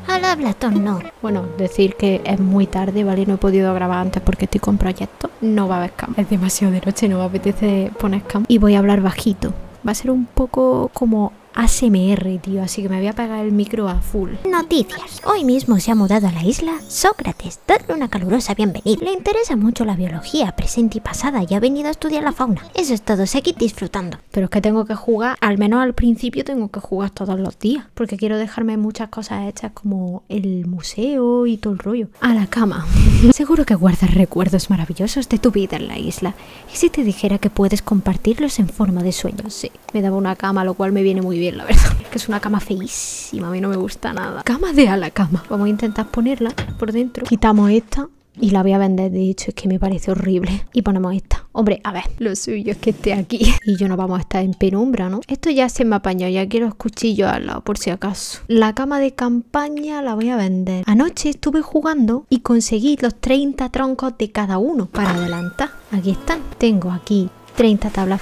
Al hablatón no. Bueno, decir que es muy tarde, ¿vale? No he podido grabar antes porque estoy con proyectos. No va a haber cam. Es demasiado de noche, no me apetece poner cam. Y voy a hablar bajito. Va a ser un poco como ASMR, tío, así que me voy a pegar el micro a full. Noticias. Hoy mismo se ha mudado a la isla Sócrates. Dadle una calurosa bienvenida. Le interesa mucho la biología presente y pasada y ha venido a estudiar la fauna. Eso es todo, seguid disfrutando. Pero es que tengo que jugar, al menos al principio tengo que jugar todos los días, porque quiero dejarme muchas cosas hechas como el museo y todo el rollo. A la cama. Seguro que guardas recuerdos maravillosos de tu vida en la isla. ¿Y si te dijera que puedes compartirlos en forma de sueños? Sí, me daba una cama, lo cual me viene muy bien, la verdad. Que es una cama feísima, a mí no me gusta nada. Cama de a la cama. Vamos a intentar ponerla por dentro. Quitamos esta y la voy a vender, de hecho, es que me parece horrible. Y ponemos esta. Hombre, a ver, lo suyo es que esté aquí. Y yo no vamos a estar en penumbra, ¿no? Esto ya se me apañó, ya quiero los cuchillos al lado, por si acaso. La cama de campaña la voy a vender. Anoche estuve jugando y conseguí los 30 troncos de cada uno para adelantar. Aquí están. Tengo aquí 30 tablas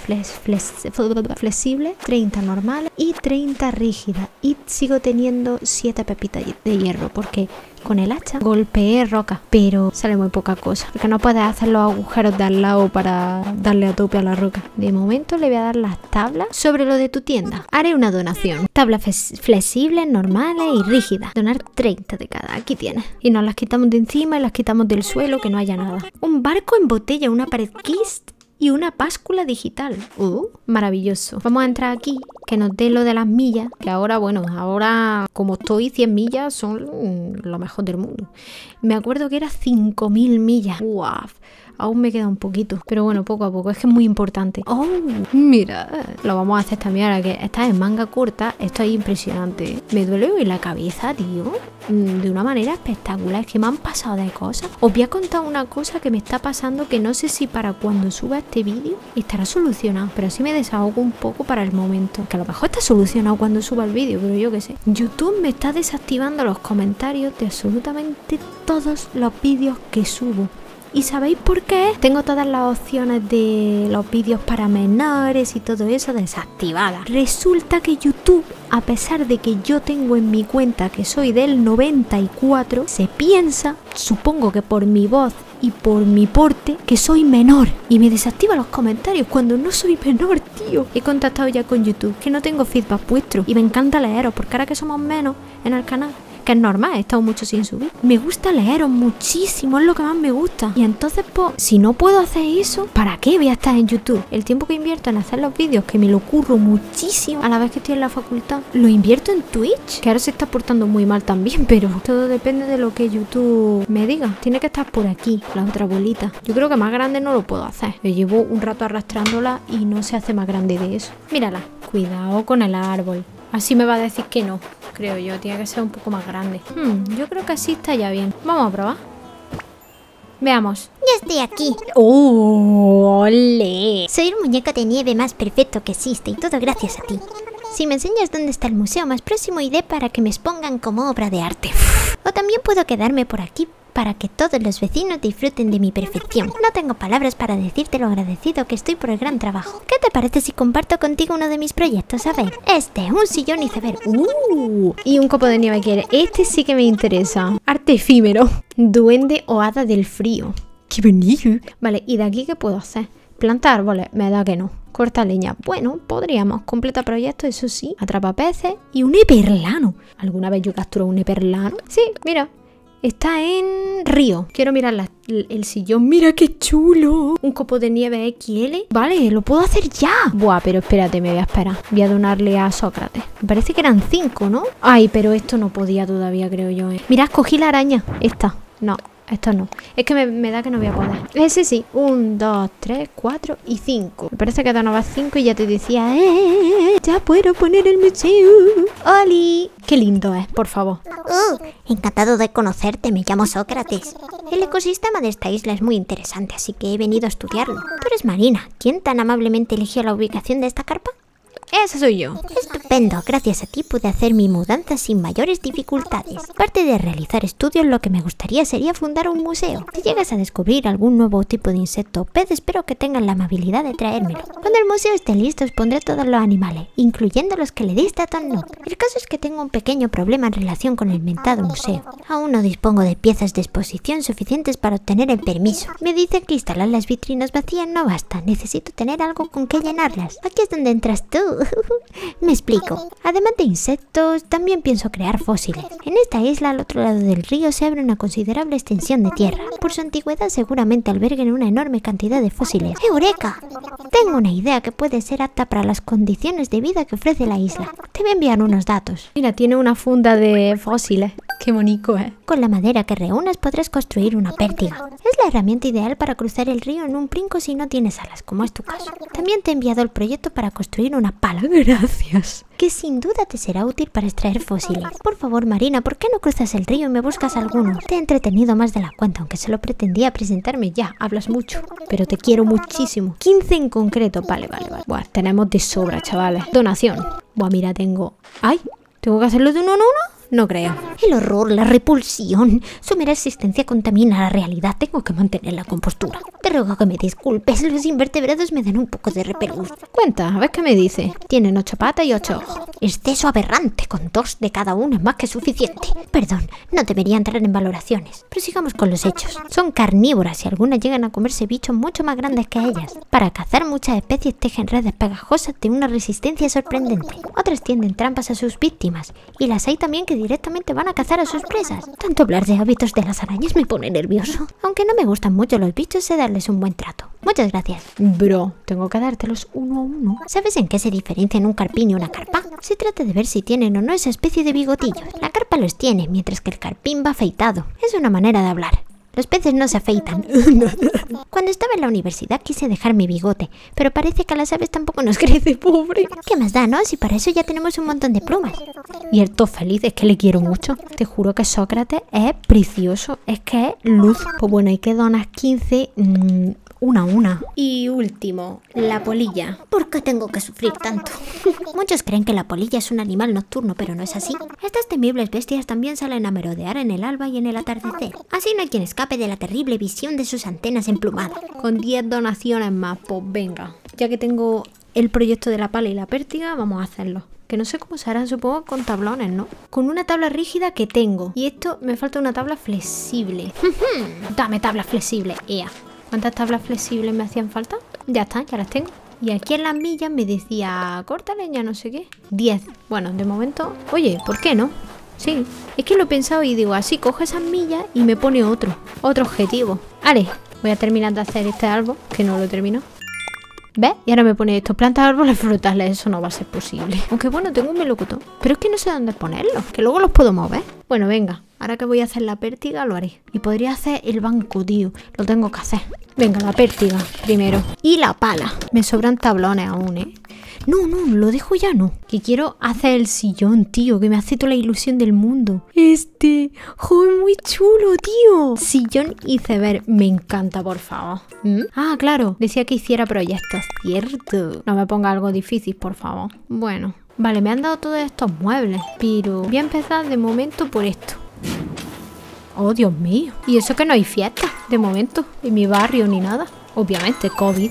flexibles, 30 normales y 30 rígidas. Y sigo teniendo 7 pepitas de hierro porque con el hacha golpeé roca, pero sale muy poca cosa. Porque no puedes hacer los agujeros de al lado para darle a tope a la roca. De momento le voy a dar las tablas. Sobre lo de tu tienda, haré una donación. Tablas flexibles, normales y rígidas. Donar 30 de cada. Aquí tienes. Y nos las quitamos de encima y las quitamos del suelo, que no haya nada. Un barco en botella, una pared kist y una báscula digital. Maravilloso. Vamos a entrar aquí, que nos dé lo de las millas. Que ahora, bueno, ahora como estoy, 100 millas son lo mejor del mundo. Me acuerdo que era 5000 millas. ¡Guau! Aún me queda un poquito, pero bueno, poco a poco, es que es muy importante. ¡Oh! Mira, lo vamos a hacer también ahora que estás en manga corta. Esto es impresionante. Me duele hoy la cabeza, tío, de una manera espectacular. Es que me han pasado de cosas. Os voy a contar una cosa que me está pasando, que no sé si para cuando suba este vídeo estará solucionado, pero así me desahogo un poco para el momento. Que a lo mejor está solucionado cuando suba el vídeo, pero yo qué sé. YouTube me está desactivando los comentarios de absolutamente todos los vídeos que subo. ¿Y sabéis por qué? Tengo todas las opciones de los vídeos para menores y todo eso desactivadas. Resulta que YouTube, a pesar de que yo tengo en mi cuenta que soy del 94, se piensa, supongo que por mi voz y por mi porte, que soy menor. Y me desactiva los comentarios cuando no soy menor, tío. He contactado ya con YouTube, que no tengo feedback vuestro. Y me encanta leeros, porque ahora que somos menos en el canal, que es normal, he estado mucho sin subir, me gusta leeros muchísimo, es lo que más me gusta. Y entonces, pues, si no puedo hacer eso, ¿para qué voy a estar en YouTube? El tiempo que invierto en hacer los vídeos, que me lo curro muchísimo a la vez que estoy en la facultad, lo invierto en Twitch, que ahora se está portando muy mal también, pero todo depende de lo que YouTube me diga. Tiene que estar por aquí, la otra bolita. Yo creo que más grande no lo puedo hacer. Yo llevo un rato arrastrándola y no se hace más grande de eso. Mírala, cuidado con el árbol. Así me va a decir que no, creo yo. Tiene que ser un poco más grande. Yo creo que así está ya bien. Vamos a probar. Veamos. Ya estoy aquí. ¡Oh, ole! Soy el muñeco de nieve más perfecto que existe y todo gracias a ti. Si me enseñas dónde está el museo más próximo, iré para que me expongan como obra de arte. O también puedo quedarme por aquí para que todos los vecinos disfruten de mi perfección. No tengo palabras para decirte lo agradecido que estoy por el gran trabajo. ¿Qué te parece si comparto contigo uno de mis proyectos? A ver, un sillón iceberg. Y un copo de nieve quiere. Este sí que me interesa. Arte efímero. Duende o hada del frío. ¡Qué bonito! Vale, ¿y de aquí qué puedo hacer? Plantar árboles, me da que no. Corta leña. Bueno, podríamos. Completa proyecto, eso sí. Atrapa peces y un eperlano. ¿Alguna vez yo capturo un eperlano? Sí, mira. Está en río. Quiero mirar el sillón. ¡Mira qué chulo! Un copo de nieve XL. Vale, lo puedo hacer ya. Buah, pero espérate, me voy a esperar. Voy a donarle a Sócrates. Me parece que eran 5, ¿no? Ay, pero esto no podía todavía, creo yo. Mirad, cogí la araña. Esta. No. Esto no. Es que me da que no voy a poder. Ese sí. 1, 2, 3, 4 y 5. Me parece que donabas 5 y ya te decía, ya puedo poner el museo. ¡Oli! Qué lindo es, por favor. Encantado de conocerte, me llamo Sócrates. El ecosistema de esta isla es muy interesante, así que he venido a estudiarlo. Tú eres Marina. ¿Quién tan amablemente eligió la ubicación de esta carpa? Esa soy yo. Estupendo, gracias a ti pude hacer mi mudanza sin mayores dificultades. Aparte de realizar estudios, lo que me gustaría sería fundar un museo. Si llegas a descubrir algún nuevo tipo de insecto o pez, espero que tengan la amabilidad de traérmelo. Cuando el museo esté listo, os pondré todos los animales, incluyendo los que le diste a Tom Nook. El caso es que tengo un pequeño problema en relación con el mentado museo. Aún no dispongo de piezas de exposición suficientes para obtener el permiso. Me dicen que instalar las vitrinas vacías no basta, necesito tener algo con que llenarlas. Aquí es donde entras tú. Me explico. Además de insectos, también pienso crear fósiles. En esta isla, al otro lado del río, se abre una considerable extensión de tierra. Por su antigüedad, seguramente alberguen una enorme cantidad de fósiles. ¡Eureka! Tengo una idea que puede ser apta para las condiciones de vida que ofrece la isla. Te voy a enviar unos datos. Mira, tiene una funda de fósiles. Qué bonito, ¿eh? Con la madera que reúnas podrás construir una pértiga. Es la herramienta ideal para cruzar el río en un brinco si no tienes alas, como es tu caso. También te he enviado el proyecto para construir una pala. Gracias. Que sin duda te será útil para extraer fósiles. Por favor, Marina, ¿por qué no cruzas el río y me buscas alguno? Te he entretenido más de la cuenta, aunque solo pretendía presentarme ya. Hablas mucho, pero te quiero muchísimo. 15 en concreto. Vale. Buah, tenemos de sobra, chavales. Donación. Buah, mira, tengo... ¡Ay! ¿Tengo que hacerlo de uno en uno? No creo. El horror, la repulsión. Su mera existencia contamina la realidad. Tengo que mantener la compostura. Te ruego que me disculpes. Los invertebrados me dan un poco de repelús. Cuenta, a ver qué me dice. Tienen 8 patas y 8 ojos. Exceso aberrante. Con 2 de cada uno es más que suficiente. Perdón, no debería entrar en valoraciones. Pero sigamos con los hechos. Son carnívoras y algunas llegan a comerse bichos mucho más grandes que ellas. Para cazar, muchas especies tejen redes pegajosas de una resistencia sorprendente. Otras tienden trampas a sus víctimas. Y las hay también que directamente van a cazar a sus presas. Tanto hablar de hábitos de las arañas me pone nervioso. Aunque no me gustan mucho los bichos, sé darles un buen trato. Muchas gracias. Bro, tengo que dártelos uno a uno. ¿Sabes en qué se diferencian un carpín y una carpa? Se trata de ver si tienen o no esa especie de bigotillos. La carpa los tiene, mientras que el carpín va afeitado. Es una manera de hablar. Los peces no se afeitan. Cuando estaba en la universidad quise dejar mi bigote, pero parece que a las aves tampoco nos crece, pobre. ¿Qué más da, no? Si para eso ya tenemos un montón de plumas. Y el todo feliz, es que le quiero mucho. Te juro que Sócrates es precioso, es que es luz. Pues bueno, hay que donar 15... una a una. Y último, la polilla. ¿Por qué tengo que sufrir tanto? Muchos creen que la polilla es un animal nocturno, pero no es así. Estas temibles bestias también salen a merodear en el alba y en el atardecer. Así no hay quien escape de la terrible visión de sus antenas emplumadas. Con 10 donaciones más, pues venga. Ya que tengo el proyecto de la pala y la pértiga, vamos a hacerlo. Que no sé cómo se harán, supongo con tablones, ¿no? Con una tabla rígida que tengo. Y esto me falta una tabla flexible. Dame tabla flexible, ea. ¿Cuántas tablas flexibles me hacían falta? Ya está, ya las tengo. Y aquí en las millas me decía, corta leña, no sé qué. 10. Bueno, de momento... Oye, ¿por qué no? Sí, es que lo he pensado y digo, así cojo esas millas y me pone otro objetivo. Vale, voy a terminar de hacer este árbol, que no lo termino. ¿Ves? Y ahora me pone esto, plantas árboles frutales, eso no va a ser posible. Aunque bueno, tengo un melocotón, pero es que no sé dónde ponerlos, que luego los puedo mover. Bueno, venga, ahora que voy a hacer la pértiga lo haré. Y podría hacer el banco, tío, lo tengo que hacer. Venga, la pértiga primero. Y la pala. Me sobran tablones aún, ¿eh? No, lo dejo ya, no. Que quiero hacer el sillón, tío, que me hace toda la ilusión del mundo. Joder, muy chulo, tío. Sillón iceberg, me encanta, por favor. Ah, claro, decía que hiciera proyectos, cierto. No me ponga algo difícil, por favor. Bueno, vale, me han dado todos estos muebles, pero voy a empezar de momento por esto. Oh, Dios mío. Y eso que no hay fiesta, de momento, en mi barrio ni nada. Obviamente, COVID.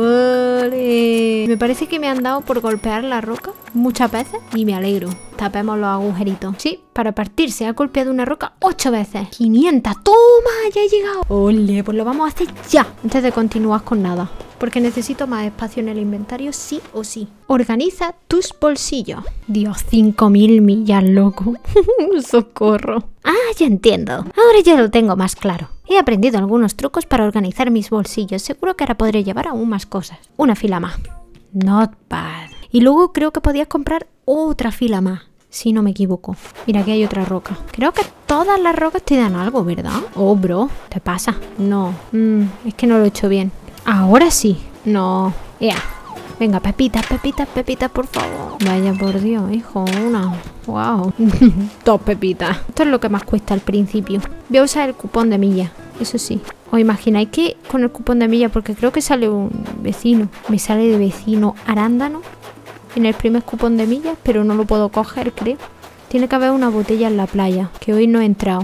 ¡Ole! Me parece que me han dado por golpear la roca muchas veces y me alegro. Tapemos los agujeritos. Sí, para partir se ha golpeado una roca 8 veces. 500. ¡Toma! Ya he llegado. ¡Ole! Pues lo vamos a hacer ya, antes de continuar con nada. Porque necesito más espacio en el inventario sí o sí. Organiza tus bolsillos. Dios, 5000 millas, loco. Socorro. Ah, ya entiendo. Ahora ya lo tengo más claro. He aprendido algunos trucos para organizar mis bolsillos. Seguro que ahora podré llevar aún más cosas. Una fila más. Not bad. Y luego creo que podías comprar otra fila más, si no me equivoco. Mira, aquí hay otra roca. Creo que todas las rocas te dan algo, ¿verdad? Oh, bro, ¿te pasa? No. Es que no lo he hecho bien. Ahora sí. No. Ya. Venga, pepitas, por favor. Vaya por Dios, hijo, una. Wow. 2 pepitas. Esto es lo que más cuesta al principio. Voy a usar el cupón de milla, eso sí. ¿Os imagináis que con el cupón de milla, porque creo que sale un vecino, me sale de vecino arándano? en el primer cupón de millas, pero no lo puedo coger, creo. Tiene que haber una botella en la playa, que hoy no he entrado.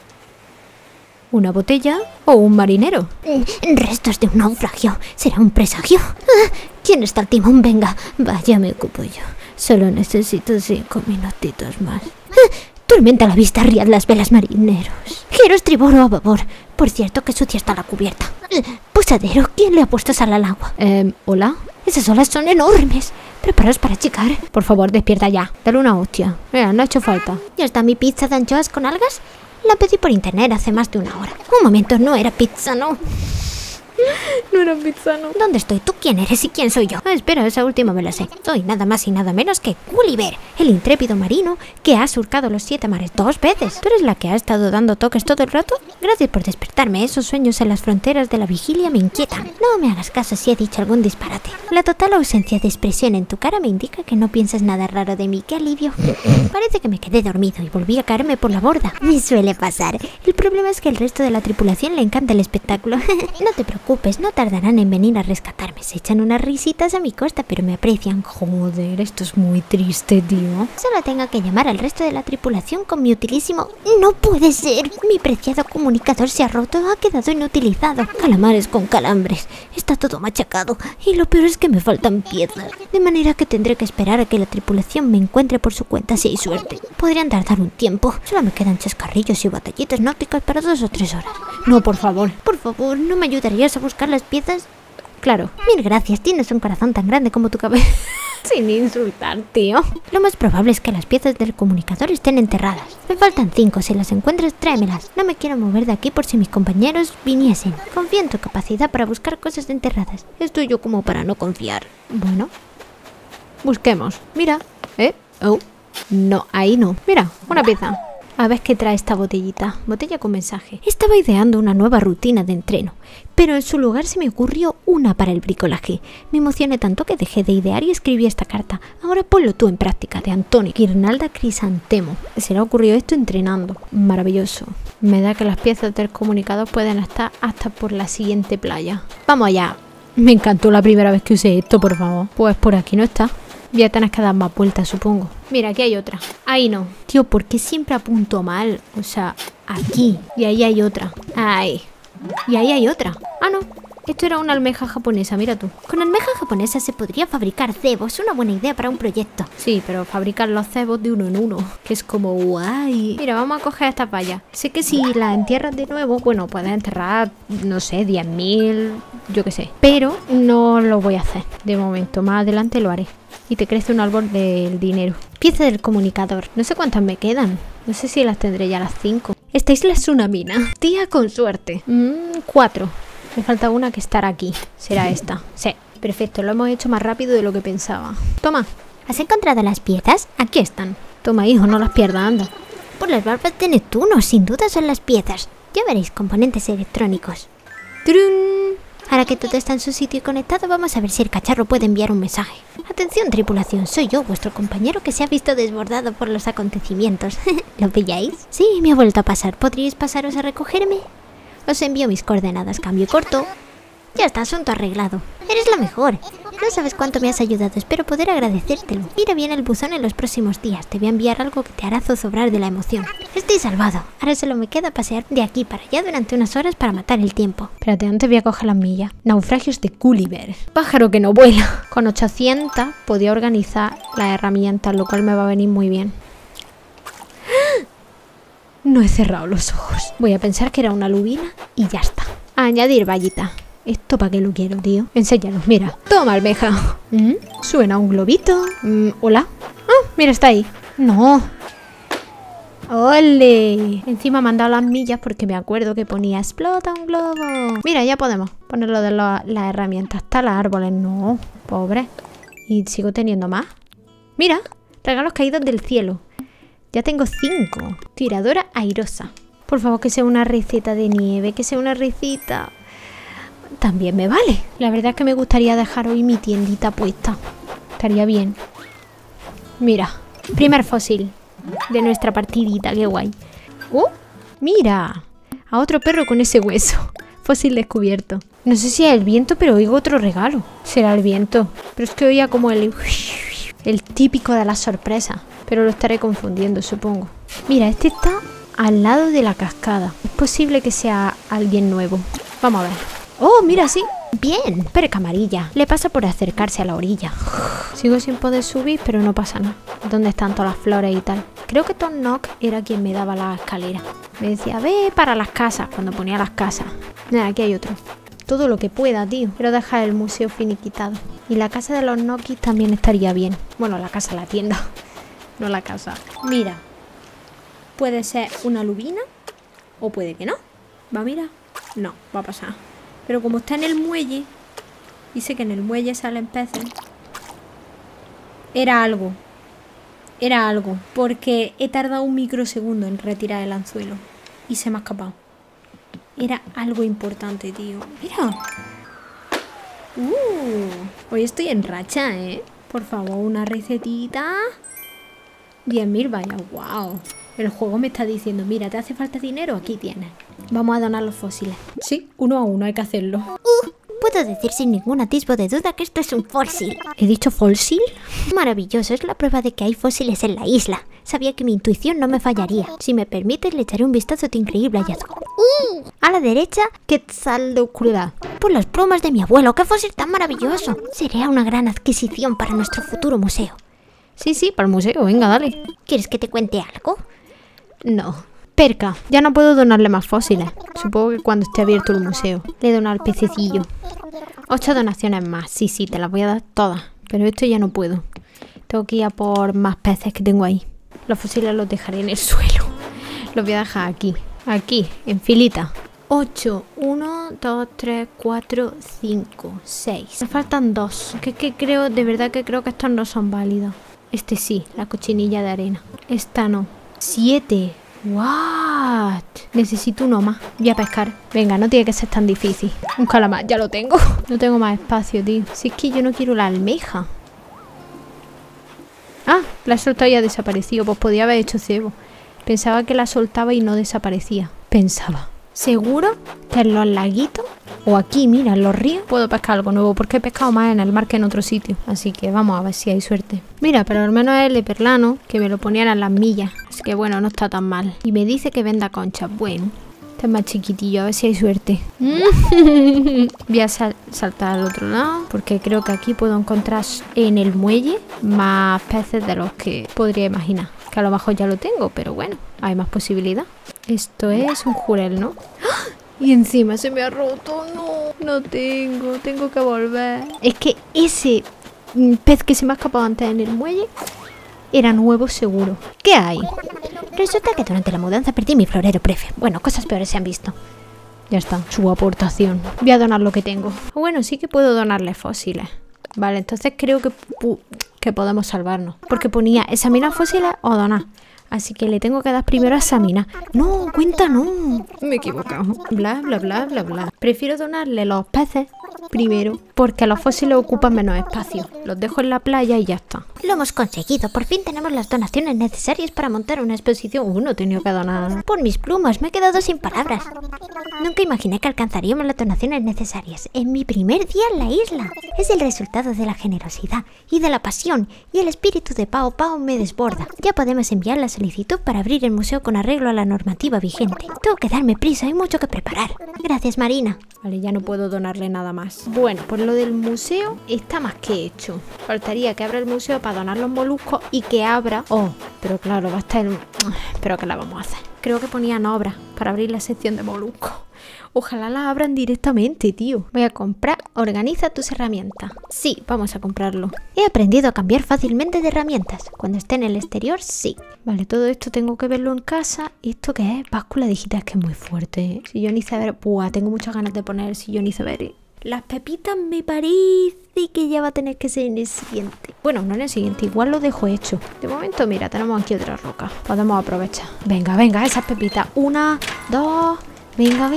¿Una botella o un marinero? Restos de un naufragio. ¿Será un presagio? ¿Quién está al timón? Venga, vaya, me ocupo yo. Solo necesito 5 minutitos más. Tormenta a la vista, riad las velas, marineros. Giro estribor o a babor. Por cierto, que sucia está la cubierta. Posadero, ¿quién le ha puesto sal al agua? ¿Hola? Esas olas son enormes. Preparaos para achicar. Por favor, despierta ya. Dale una hostia. Mira, no ha hecho falta. ¿Ya está mi pizza de anchoas con algas? La pedí por internet hace más de 1 hora. Un momento, no era pizza, ¿no? No era pizza, no. ¿Dónde estoy? ¿Tú quién eres y quién soy yo? Espera, esa última me la sé. Soy nada más y nada menos que Gulliver, el intrépido marino que ha surcado los 7 mares 2 veces. ¿Tú eres la que ha estado dando toques todo el rato? Gracias por despertarme. Esos sueños en las fronteras de la vigilia me inquietan. No me hagas caso si he dicho algún disparate. La total ausencia de expresión en tu cara me indica que no piensas nada raro de mí. ¡Qué alivio! Parece que me quedé dormido y volví a caerme por la borda. Me suele pasar. El problema es que el resto de la tripulación le encanta el espectáculo. No te preocupes, no tardarán en venir a rescatarme. Se echan unas risitas a mi costa, pero me aprecian. Joder, esto es muy triste, tío. Solo tengo que llamar al resto de la tripulación con mi utilísimo... ¡No puede ser! Mi preciado comunicador se ha roto, ha quedado inutilizado. Calamares con calambres. Está todo machacado. Y lo peor es que me faltan piezas. De manera que tendré que esperar a que la tripulación me encuentre por su cuenta si hay suerte. Podrían tardar un tiempo. Solo me quedan chascarrillos y batallitas náuticas para 2 o 3 horas. No, por favor. Por favor, ¿no me ayudarías a buscar las piezas? Claro. 1000 gracias, tienes un corazón tan grande como tu cabeza. Sin insultar, tío. Lo más probable es que las piezas del comunicador estén enterradas. Me faltan 5, si las encuentras, tráemelas. No me quiero mover de aquí por si mis compañeros viniesen. Confío en tu capacidad para buscar cosas enterradas. Estoy yo como para no confiar. Bueno. Busquemos. Mira. Oh. No, ahí no. Mira, una pieza. A ver qué trae esta botellita. Botella con mensaje. Estaba ideando una nueva rutina de entreno, pero en su lugar se me ocurrió una para el bricolaje. Me emocioné tanto que dejé de idear y escribí esta carta. Ahora ponlo tú en práctica, de Antonio Guirnalda Crisantemo. Se le ha ocurrido esto entrenando. Maravilloso. Me da que las piezas del comunicador pueden estar hasta por la siguiente playa. ¡Vamos allá! Me encantó la primera vez que usé esto, por favor. Pues por aquí no está. Voy a tener que dar más vueltas, supongo. Mira, aquí hay otra. Ahí no. Tío, ¿por qué siempre apunto mal? O sea, aquí. Y ahí hay otra. Ahí. Y ahí hay otra. Ah, no. Esto era una almeja japonesa, mira tú. Con almeja japonesa se podría fabricar cebos. Una buena idea para un proyecto. Sí, pero fabricar los cebos de uno en uno, que es como guay. Mira, vamos a coger estas vallas. Sé que si las entierras de nuevo, bueno, puedes enterrar, no sé, 10.000, yo qué sé. Pero no lo voy a hacer de momento. Más adelante lo haré. Y te crece un árbol del dinero. Pieza del comunicador. No sé cuántas me quedan. No sé si las tendré ya las 5. Esta isla es una mina. Tía, con suerte. 4. Me falta una que estará aquí. Será esta. Sí, perfecto. Lo hemos hecho más rápido de lo que pensaba. Toma. ¿Has encontrado las piezas? Aquí están. Toma, hijo, no las pierdas, anda. Por las barbas de Neptuno, sin duda son las piezas. Ya veréis, componentes electrónicos. ¡Trun! Ahora que todo está en su sitio y conectado, vamos a ver si el cacharro puede enviar un mensaje. Atención, tripulación, soy yo, vuestro compañero que se ha visto desbordado por los acontecimientos. ¿Lo pilláis? Sí, me ha vuelto a pasar. ¿Podríais pasaros a recogerme? Os envío mis coordenadas, cambio corto. Ya está, asunto arreglado. Eres la mejor. No sabes cuánto me has ayudado, espero poder agradecértelo. Mira bien el buzón en los próximos días. Te voy a enviar algo que te hará zozobrar de la emoción. Estoy salvado. Ahora solo me queda pasear de aquí para allá durante unas horas para matar el tiempo. Espérate, antes voy a coger las millas. Naufragios de Gulliver. Pájaro que no vuela. Con 800 podía organizar las herramientas, lo cual me va a venir muy bien. No he cerrado los ojos. Voy a pensar que era una lubina y ya está. Añadir vallita. ¿Esto para qué lo quiero, tío? Enséñalo, mira. Toma, almeja. Suena un globito. ¿Hola? Ah, mira, está ahí. No. ¡Ole! Encima me han dado las millas porque me acuerdo que ponía explota un globo. Mira, ya podemos ponerlo de las herramientas. Tala árboles. No, pobre. Y sigo teniendo más. Mira, regalos caídos del cielo. Ya tengo 5. Tiradora airosa. Por favor, que sea una receta de nieve. Que sea una receta... También me vale. La verdad es que me gustaría dejar hoy mi tiendita puesta. Estaría bien. Mira, primer fósil de nuestra partidita, qué guay. Mira, a otro perro con ese hueso. Fósil descubierto. No sé si es el viento, pero oigo otro regalo. Será el viento. Pero es que oía como el... El típico de las sorpresas. Pero lo estaré confundiendo, supongo. Mira, este está al lado de la cascada. Es posible que sea alguien nuevo. Vamos a ver. ¡Oh, mira, sí! Bien, perca amarilla. Le pasa por acercarse a la orilla. Sigo sin poder subir, pero no pasa nada. ¿Dónde están todas las flores y tal? Creo que Tom Nook era quien me daba la escalera. Me decía, ve para las casas, cuando ponía las casas. Mira, aquí hay otro. Todo lo que pueda, tío. Quiero dejar el museo finiquitado. Y la casa de los Nokis también estaría bien. Bueno, la casa, la tienda. No la casa. Mira. Puede ser una lubina. O puede que no. ¿Va a mirar? No, va a pasar. Pero como está en el muelle. Y sé que en el muelle salen peces. Era algo. Era algo. Porque he tardado un microsegundo en retirar el anzuelo. Y se me ha escapado. Era algo importante, tío. Mira. Hoy estoy en racha, ¿eh? Por favor, una recetita. 10.000, vaya, wow. El juego me está diciendo, mira, ¿te hace falta dinero? Aquí tienes. Vamos a donar los fósiles. Sí, 1 a 1, hay que hacerlo. Puedo decir sin ningún atisbo de duda que esto es un fósil. ¿He dicho fósil? Maravilloso, es la prueba de que hay fósiles en la isla. Sabía que mi intuición no me fallaría. Si me permites, le echaré un vistazo a tu increíble hallazgo. A la derecha, Quetzalcoatl. Por las plumas de mi abuelo, ¡qué fósil tan maravilloso! Sería una gran adquisición para nuestro futuro museo. Sí, para el museo, venga, dale. ¿Quieres que te cuente algo? No. Perca, ya no puedo donarle más fósiles. Supongo que cuando esté abierto el museo. Le he donado al pececillo. 8 donaciones más. Sí, te las voy a dar todas. Pero esto ya no puedo. Tengo que ir a por más peces que tengo ahí. Los fósiles los dejaré en el suelo. Los voy a dejar aquí. Aquí, en filita. 8, 1, 2, 3, 4, 5, 6. Me faltan 2. Que creo, de verdad que creo que estos no son válidos. Este sí, la cochinilla de arena. Esta no. 7. ¿What? Necesito uno más. Voy a pescar. Venga, no tiene que ser tan difícil. Un calamar, ya lo tengo. No tengo más espacio, tío. Si es que yo no quiero la almeja. Ah, la he soltado y ha desaparecido. Pues podía haber hecho cebo. Pensaba que la soltaba y no desaparecía. Pensaba. ¿Seguro que en los laguitos o aquí, mira, en los ríos puedo pescar algo nuevo? Porque he pescado más en el mar que en otro sitio. Así que vamos a ver si hay suerte. Mira, pero al menos es el leperlano que me lo ponían en las millas. Así que bueno, no está tan mal. Y me dice que venda conchas. Bueno, este es más chiquitillo, a ver si hay suerte. Voy a saltar al otro lado porque creo que aquí puedo encontrar en el muelle más peces de los que podría imaginar. Que a lo mejor ya lo tengo, pero bueno, hay más posibilidad. Esto es un jurel, ¿no? ¡Ah! Y encima se me ha roto. No tengo que volver. Es que ese pez que se me ha escapado antes en el muelle era nuevo seguro. ¿Qué hay? Resulta que durante la mudanza perdí mi florero prefe. Bueno, cosas peores se han visto. Ya está, su aportación. Voy a donar lo que tengo. Bueno, sí que puedo donarle fósiles. Vale, entonces creo que podemos salvarnos. Porque ponía examinar fósiles o donar. Así que le tengo que dar primero a examinar. No, cuenta no. Me he equivocado. Bla, bla, bla, bla, bla. Prefiero donarle los peces primero. Porque los fósiles ocupan menos espacio. Los dejo en la playa y ya está. Lo hemos conseguido. Por fin tenemos las donaciones necesarias para montar una exposición. No he tenido que donar. Por mis plumas, me he quedado sin palabras. Nunca imaginé que alcanzaríamos las donaciones necesarias en mi primer día en la isla. Es el resultado de la generosidad y de la pasión. Y el espíritu de Pao Pao me desborda. Ya podemos enviar la solicitud para abrir el museo con arreglo a la normativa vigente. Tengo que darme prisa, hay mucho que preparar. Gracias, Marina. Vale, ya no puedo donarle nada más. Bueno, pues lo del museo está más que hecho. Faltaría que abra el museo para donar los moluscos y que abra... Oh, pero claro, va a estar... Pero ¿qué la vamos a hacer? Creo que ponían obras para abrir la sección de moluscos. Ojalá la abran directamente, tío. Voy a comprar. Organiza tus herramientas. Sí, vamos a comprarlo. He aprendido a cambiar fácilmente de herramientas. Cuando esté en el exterior, sí. Vale, todo esto tengo que verlo en casa. ¿Esto qué es? Báscula digital, es que es muy fuerte, ¿eh? Sillón iceberg. Buah, tengo muchas ganas de poner el sillón iceberg. Las pepitas me parece que ya va a tener que ser en el siguiente. Bueno, no en el siguiente, igual lo dejo hecho. De momento, mira, tenemos aquí otra roca. Podemos aprovechar. Venga, esas pepitas. 1, 2... Venga.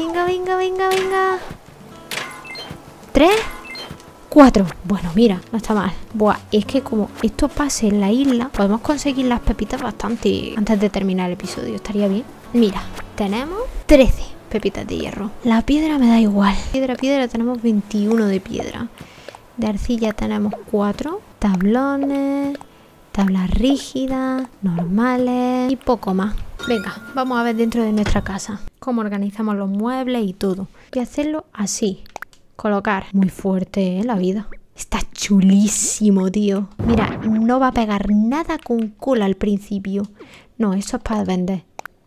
3, 4. Bueno, mira, no está mal. Buah, es que como esto pase en la isla, podemos conseguir las pepitas bastante antes de terminar el episodio. Estaría bien. Mira, tenemos 13 pepitas de hierro. La piedra me da igual. Piedra, tenemos 21 de piedra. De arcilla tenemos 4. Tablones. tablas rígidas, normales y poco más. Venga, vamos a ver dentro de nuestra casa cómo organizamos los muebles y todo. Voy a hacerlo así. Colocar. Muy fuerte, la vida. Está chulísimo, tío. Mira, no va a pegar nada con cola al principio. No, eso es para vender.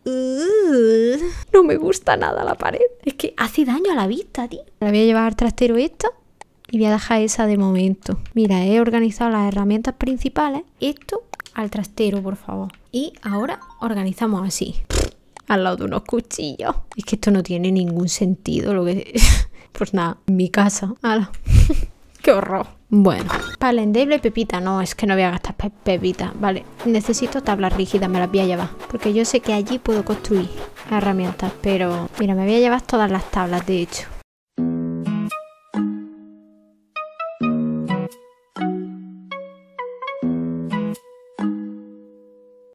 No me gusta nada la pared. Es que hace daño a la vista, tío. La voy a llevar al trastero esta y voy a dejar esa de momento. Mira, he organizado las herramientas principales. Esto al trastero, por favor. Y ahora organizamos así. Al lado de unos cuchillos. Es que esto no tiene ningún sentido. Lo que... Pues nada, en mi casa. ¡Hala! ¡Qué horror! Bueno, pala endeble, pepita. No, es que no voy a gastar pepita. Vale, necesito tablas rígidas, me las voy a llevar. Porque yo sé que allí puedo construir herramientas. Pero, mira, me voy a llevar todas las tablas, de hecho.